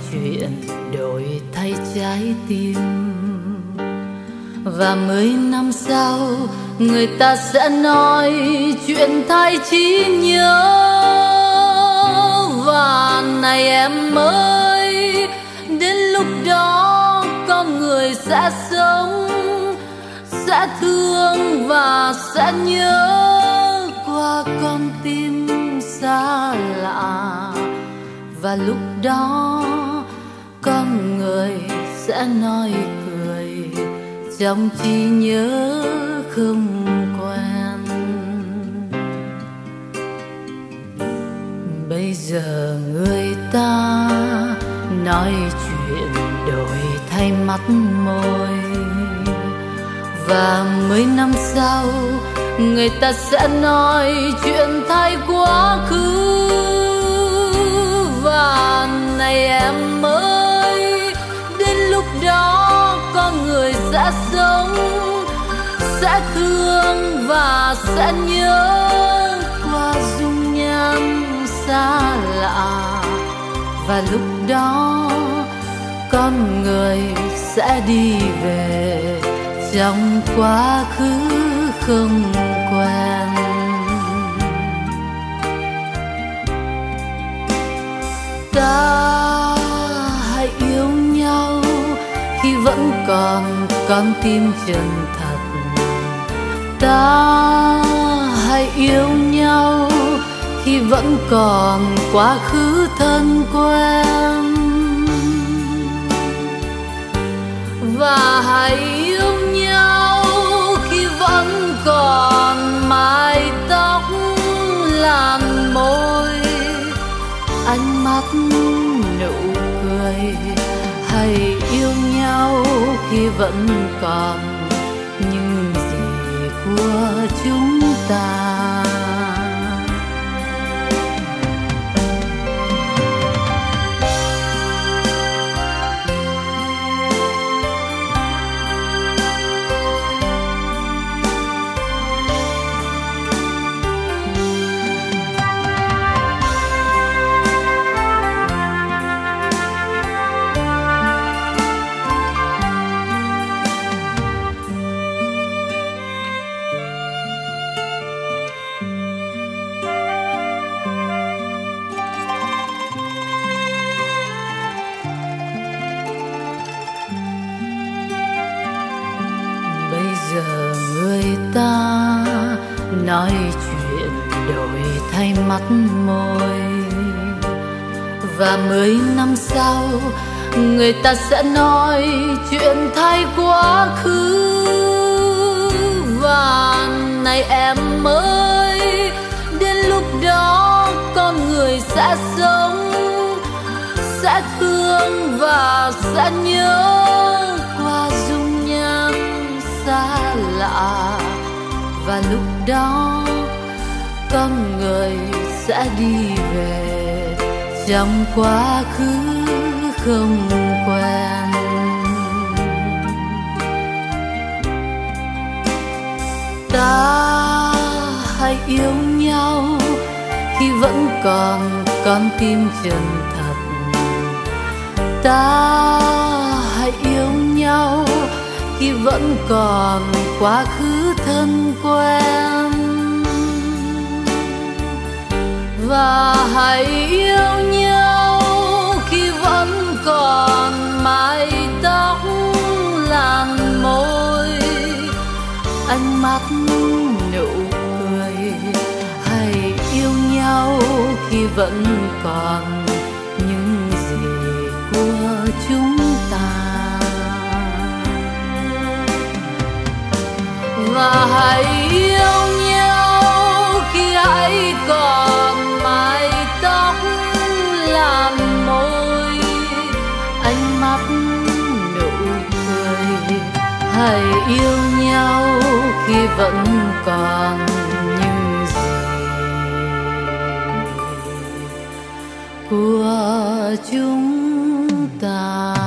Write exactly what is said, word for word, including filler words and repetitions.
chuyện đổi thay trái tim. Và mười năm sau người ta sẽ nói chuyện thay trí nhớ. Và này em ơi, đến lúc đó con người sẽ sống, sẽ thương và sẽ nhớ qua con tim xa lạ. Và lúc đó con người sẽ nói cười trong trí nhớ không quen. Bây giờ người ta nói chuyện đổi thay mắt môi. Và mười năm sau người ta sẽ nói chuyện thay quá khứ. Và này em ơi, đến lúc đó con người sẽ sống, sẽ thương và sẽ nhớ qua dung nhan xa lạ. Và lúc đó con người sẽ đi về trong quá khứ không quen. Ta hãy yêu nhau khi vẫn còn con tim chân thật. Ta hãy yêu nhau khi vẫn còn quá khứ thân quen. Và hãy yêu nhau khi vẫn còn mái tóc, làn môi, ánh mắt, nụ cười. Hãy yêu nhau khi vẫn còn những gì của chúng ta. Giờ người ta nói chuyện đổi thay mắt môi. Và mười năm sau người ta sẽ nói chuyện thay quá khứ. Và này em ơi, đến lúc đó con người sẽ sống, sẽ thương và sẽ nhớ qua dung nhan xa lạ. Và lúc đó con người sẽ đi về trong quá khứ không quen. Ta hãy yêu nhau khi vẫn còn con tim chân thật. Ta hãy yêu nhau khi vẫn còn quá khứ thân quen. Và hãy yêu nhau khi vẫn còn mái tóc, làn môi, ánh mắt, nụ cười. Hãy yêu nhau khi vẫn còn những gì của chúng ta. Và hãy yêu nhau khi hãy còn mái tóc, làn môi, ánh mắt, nụ cười. Hãy yêu nhau khi vẫn còn những gì của chúng ta.